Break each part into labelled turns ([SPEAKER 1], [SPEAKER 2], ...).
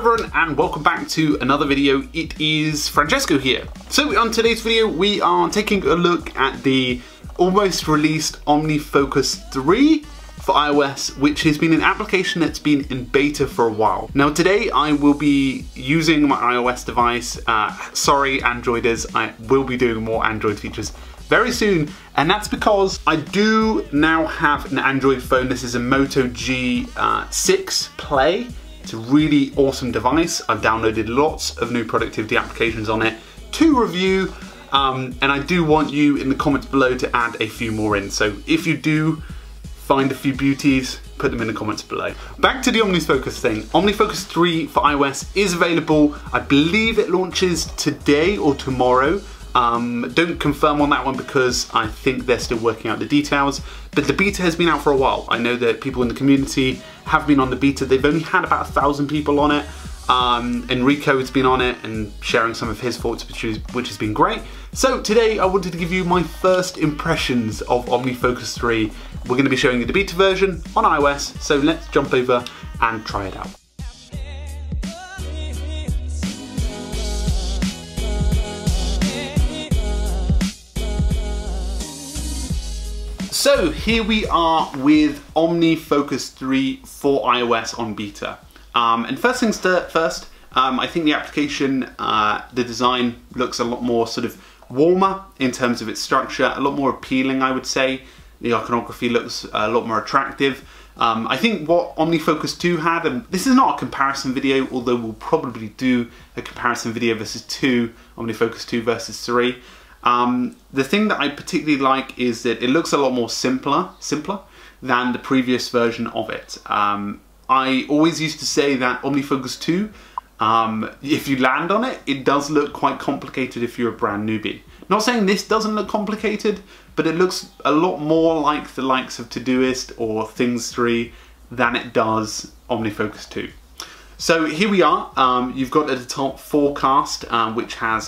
[SPEAKER 1] Hello everyone and welcome back to another video. It is Francesco here. So on today's video we are taking a look at the almost released OmniFocus 3 for iOS, which has been an application that's been in beta for a while. Now today I will be using my iOS device. Sorry Androiders, I will be doing more Android features very soon, and that's because I do now have an Android phone. This is a Moto G6 Play. It's a really awesome device. I've downloaded lots of new productivity applications on it to review, and I do want you in the comments below to add a few more in. So if you do find a few beauties, put them in the comments below. Back to the OmniFocus thing. OmniFocus 3 for iOS is available. I believe it launches today or tomorrow. Don't confirm on that one because I think they're still working out the details, but the beta has been out for a while. I know that people in the community have been on the beta. They've only had about 1,000 people on it. Enrico has been on it and sharing some of his thoughts, which has been great. So today I wanted to give you my first impressions of OmniFocus 3. We're going to be showing you the beta version on iOS, so let's jump over and try it out. So here we are with OmniFocus 3 for iOS on beta. And first things first, I think the application, the design looks a lot more sort of warmer in terms of its structure, a lot more appealing I would say. The iconography looks a lot more attractive. I think what OmniFocus 2 had, and this is not a comparison video, although we'll probably do a comparison video versus OmniFocus 2 versus 3. The thing that I particularly like is that it looks a lot more simpler than the previous version of it. I always used to say that OmniFocus 2, if you land on it, it does look quite complicated if you're a brand newbie. Not saying this doesn't look complicated, but it looks a lot more like the likes of Todoist or Things 3 than it does OmniFocus 2. So here we are. You've got at the top Forecast, which has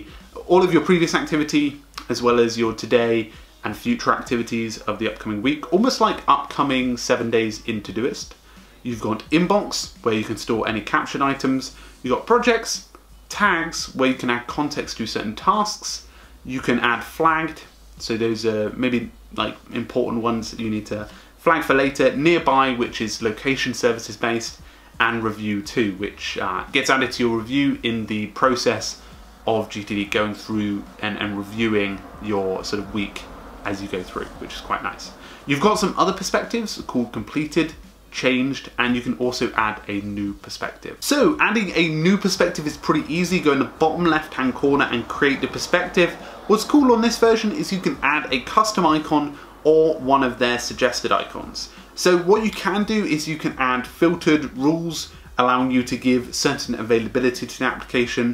[SPEAKER 1] all of your previous activity, as well as your today and future activities of the upcoming week, almost like upcoming 7 days in Todoist. You've got Inbox, where you can store any captured items. You've got Projects, Tags, where you can add context to certain tasks. You can add Flagged, so those are maybe like important ones that you need to flag for later. Nearby, which is location services based, and Review too, which gets added to your review in the process of GTD going through and reviewing your sort of week as you go through, which is quite nice. You've got some other perspectives called Completed, Changed, and you can also add a new perspective. So adding a new perspective is pretty easy. Go in the bottom left hand corner and create the perspective. What's cool on this version is you can add a custom icon or one of their suggested icons. So what you can do is you can add filtered rules, allowing you to give certain availability to the application,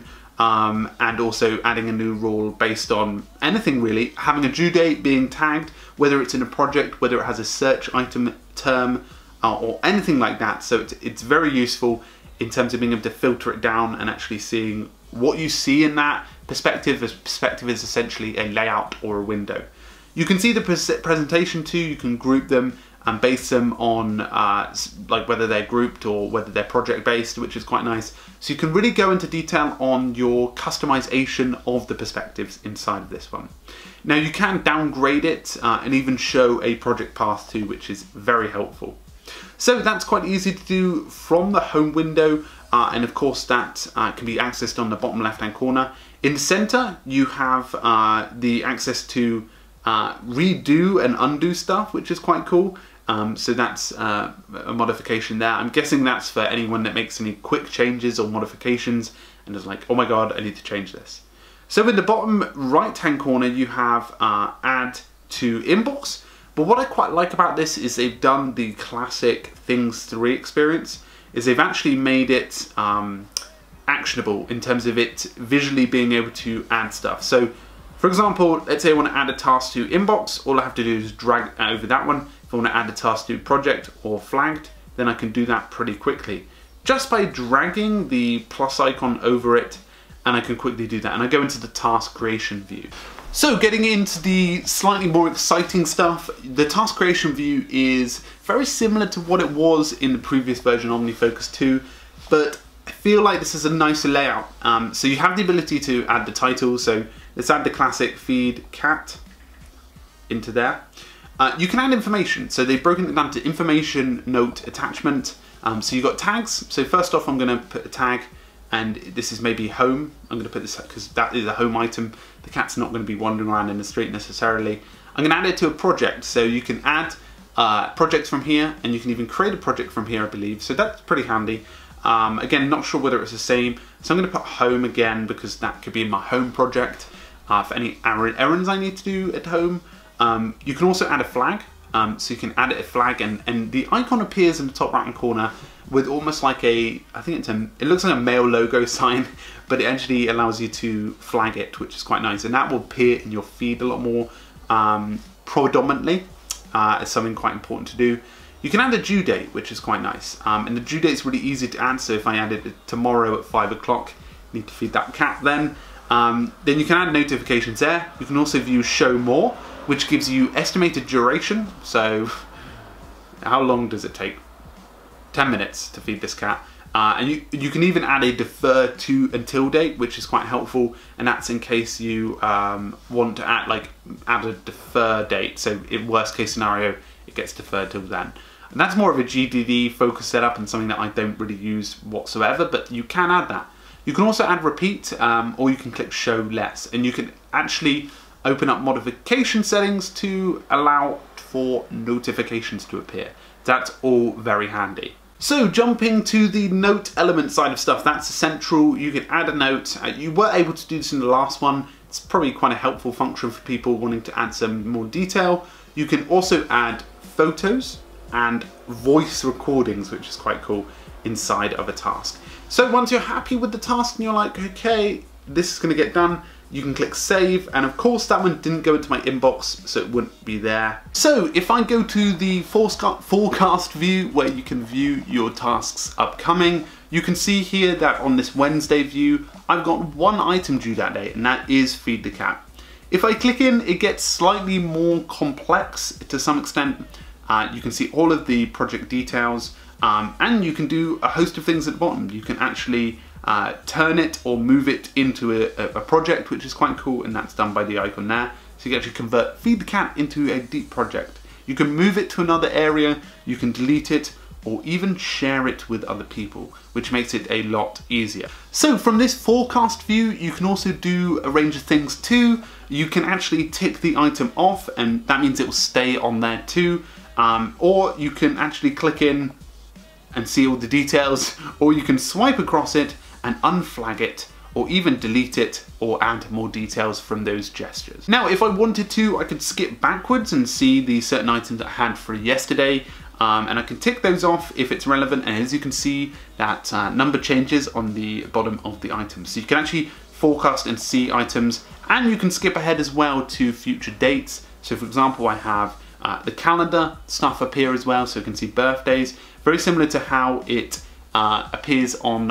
[SPEAKER 1] and also adding a new rule based on anything really, having a due date being tagged, whether it's in a project, whether it has a search item term, or anything like that. So it's very useful in terms of being able to filter it down and actually seeing what you see in that perspective. As perspective is essentially a layout or a window. You can see the presentation too. You can group them and base them on like whether they're grouped or whether they're project based, which is quite nice. So you can really go into detail on your customization of the perspectives inside of this one. Now you can downgrade it and even show a project path too, which is very helpful. So that's quite easy to do from the home window, and of course that can be accessed on the bottom left hand corner. In the center you have the access to redo and undo stuff, which is quite cool. So that's a modification there. I'm guessing that's for anyone that makes any quick changes or modifications and is like, oh my god, I need to change this. So in the bottom right hand corner you have add to inbox. But what I quite like about this is they've done the classic Things 3 experience, is they've actually made it actionable in terms of it visually being able to add stuff. So for example, let's say I want to add a task to inbox, all I have to do is drag over that one. If I want to add a task to project or flagged, then I can do that pretty quickly. Just by dragging the plus icon over it, and I can quickly do that. And I go into the task creation view. So getting into the slightly more exciting stuff, the task creation view is very similar to what it was in the previous version OmniFocus 2, but I feel like this is a nicer layout. So you have the ability to add the title. So let's add the classic feed cat into there. You can add information. So they've broken it down to information, note, attachment. So you've got tags. So first off, I'm going to put a tag, and this is maybe home. I'm going to put this because that is a home item. The cat's not going to be wandering around in the street necessarily. I'm going to add it to a project. So you can add projects from here, and you can even create a project from here, I believe. So that's pretty handy. Again, not sure whether it's the same. So I'm going to put home again because that could be in my home project for any errands I need to do at home. You can also add a flag. So you can add a flag, and the icon appears in the top right hand corner with almost like it looks like a mail logo sign, but it actually allows you to flag it, which is quite nice. And that will appear in your feed a lot more predominantly as something quite important to do. You can add a due date, which is quite nice. And the due date is really easy to add. So if I added it tomorrow at 5 o'clock, need to feed that cat then you can add notifications there. You can also view show more, which gives you estimated duration. So how long does it take? 10 minutes to feed this cat. And you can even add a defer to until date, which is quite helpful. And that's in case you want to add a defer date. So in worst case scenario, it gets deferred till then. And that's more of a GDD focus setup and something that I don't really use whatsoever, but you can add that. You can also add repeat, or you can click show less. And you can actually open up modification settings to allow for notifications to appear. That's all very handy. So jumping to the note element side of stuff, that's essential. You can add a note. You were able to do this in the last one. It's probably quite a helpful function for people wanting to add some more detail. You can also add photos and voice recordings, which is quite cool, inside of a task. So once you're happy with the task and you're like, okay, this is going to get done, you can click save, and of course that one didn't go into my inbox, so it wouldn't be there. So if I go to the forecast view where you can view your tasks upcoming, you can see here that on this Wednesday view, I've got one item due that day, and that is feed the cat. If I click in, it gets slightly more complex to some extent. You can see all of the project details, and you can do a host of things at the bottom. You can actually turn it or move it into a project, which is quite cool, and that's done by the icon there. So you can actually convert feed the cat into a deep project. You can move it to another area, you can delete it, or even share it with other people, which makes it a lot easier. So from this forecast view, you can also do a range of things too. You can actually tick the item off, and that means it will stay on there too. Or you can actually click in and see all the details, or you can swipe across it and unflag it, or even delete it, or add more details from those gestures. Now, if I wanted to, I could skip backwards and see the certain items that I had for yesterday, and I can tick those off if it's relevant, and as you can see, that number changes on the bottom of the item. So you can actually forecast and see items, and you can skip ahead as well to future dates. So for example, I have the calendar stuff up here as well, so you can see birthdays, very similar to how it appears on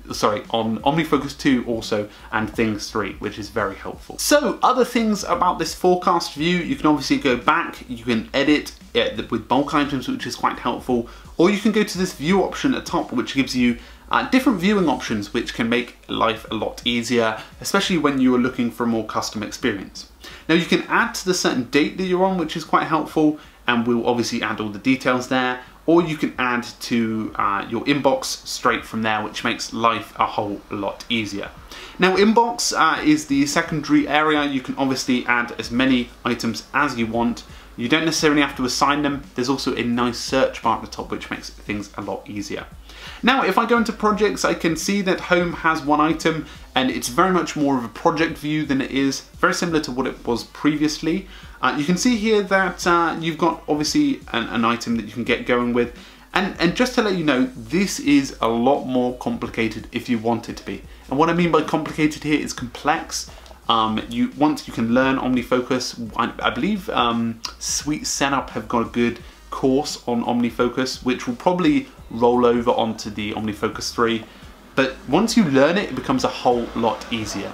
[SPEAKER 1] OmniFocus 2 also, and Things 3, which is very helpful. So other things about this forecast view, you can obviously go back, you can edit with bulk items, which is quite helpful, or you can go to this view option at the top, which gives you different viewing options, which can make life a lot easier, especially when you are looking for a more custom experience. Now you can add to the certain date that you're on, which is quite helpful, and we'll obviously add all the details there, or you can add to your inbox straight from there, which makes life a whole lot easier. Now inbox is the secondary area. You can obviously add as many items as you want. You don't necessarily have to assign them. There's also a nice search bar at the top, which makes things a lot easier. Now, if I go into projects, I can see that home has one item, and it's very much more of a project view than it is, very similar to what it was previously. You can see here that you've got obviously an item that you can get going with. And just to let you know, this is a lot more complicated if you want it to be. And what I mean by complicated here is complex. Once you can learn OmniFocus, I believe Todoist Set-up have got a good course on OmniFocus, which will probably roll over onto the OmniFocus 3. But once you learn it, it becomes a whole lot easier.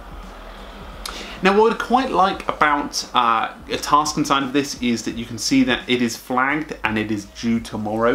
[SPEAKER 1] Now, what I quite like about a task inside of this is that you can see that it is flagged and it is due tomorrow.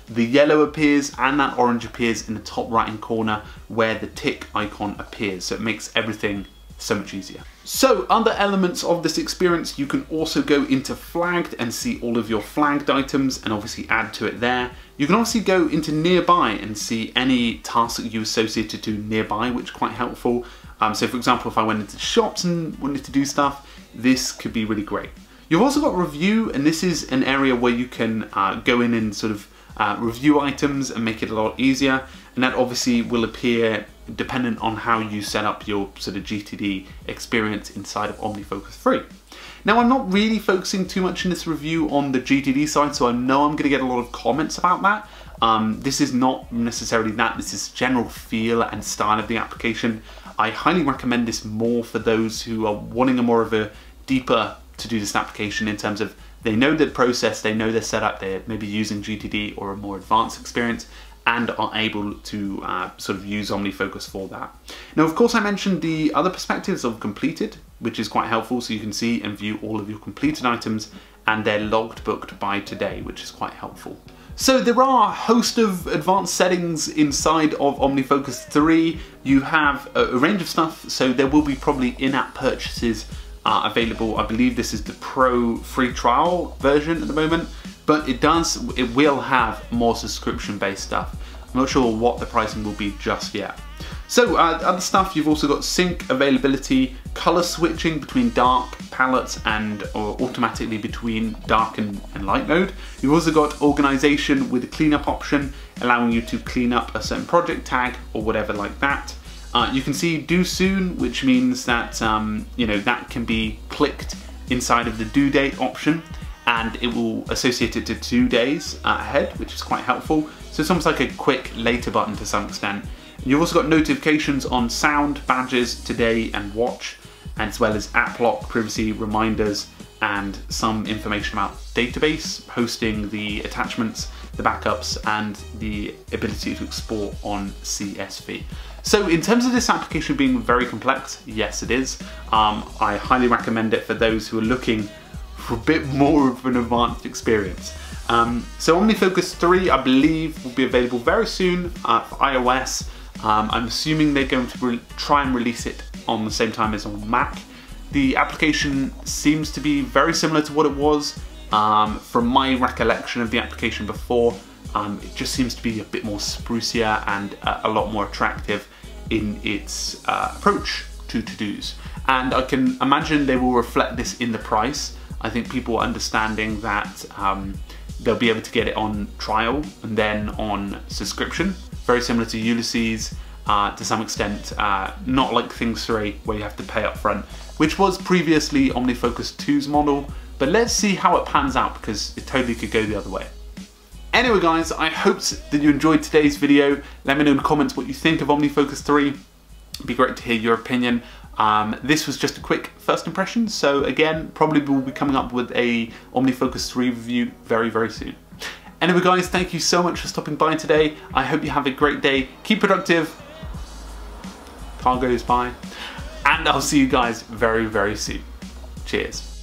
[SPEAKER 1] the yellow appears and that orange appears in the top right hand corner where the tick icon appears. So it makes everything so much easier. So other elements of this experience, you can also go into flagged and see all of your flagged items and obviously add to it there. You can obviously go into nearby and see any tasks that you associated to nearby, which is quite helpful. So for example, if I went into shops and wanted to do stuff, this could be really great. You've also got review, and this is an area where you can go in and sort of review items and make it a lot easier. And that obviously will appear dependent on how you set up your sort of GTD experience inside of OmniFocus 3. Now, I'm not really focusing too much in this review on the GTD side, so I know I'm going to get a lot of comments about that. This is not necessarily that, this is general feel and style of the application. I highly recommend this more for those who are wanting a more of a deeper to-do list application in terms of they know the process, they know their setup, they're maybe using GTD or a more advanced experience, and are able to sort of use OmniFocus for that. Now, of course, I mentioned the other perspectives of completed, which is quite helpful, so you can see and view all of your completed items, and they're logged booked by today, which is quite helpful. So there are a host of advanced settings inside of OmniFocus 3. You have a range of stuff, so there will be probably in-app purchases available. I believe this is the Pro free trial version at the moment, but it will have more subscription-based stuff. I'm not sure what the pricing will be just yet. So other stuff, you've also got sync availability, color switching between dark palettes and or automatically between dark and light mode. You've also got organization with a cleanup option, allowing you to clean up a certain project tag or whatever like that. You can see do soon, which means that you know, that can be clicked inside of the due date option, and it will associate it to 2 days ahead, which is quite helpful. So it's almost like a quick later button to some extent. You've also got notifications on sound, badges, today and watch, as well as app lock, privacy, reminders, and some information about database, hosting the attachments, the backups, and the ability to export on CSV. So in terms of this application being very complex, yes it is. I highly recommend it for those who are looking for a bit more of an advanced experience. So OmniFocus 3, I believe, will be available very soon for iOS. I'm assuming they're going to try and release it on the same time as on Mac. The application seems to be very similar to what it was. From my recollection of the application before, it just seems to be a bit more sprucier and a lot more attractive in its approach to to-dos. And I can imagine they will reflect this in the price. I think people are understanding that they'll be able to get it on trial and then on subscription. Very similar to Ulysses, to some extent, not like Things 3 where you have to pay up front, which was previously OmniFocus 2's model, but let's see how it pans out because it totally could go the other way. Anyway guys, I hope that you enjoyed today's video. Let me know in the comments what you think of OmniFocus 3. It'd be great to hear your opinion. This was just a quick first impression, so again, probably will be coming up with a OmniFocus 3 review very, very soon. Anyway guys, thank you so much for stopping by today. I hope you have a great day. Keep productive. Car goes by. And I'll see you guys very, very soon. Cheers.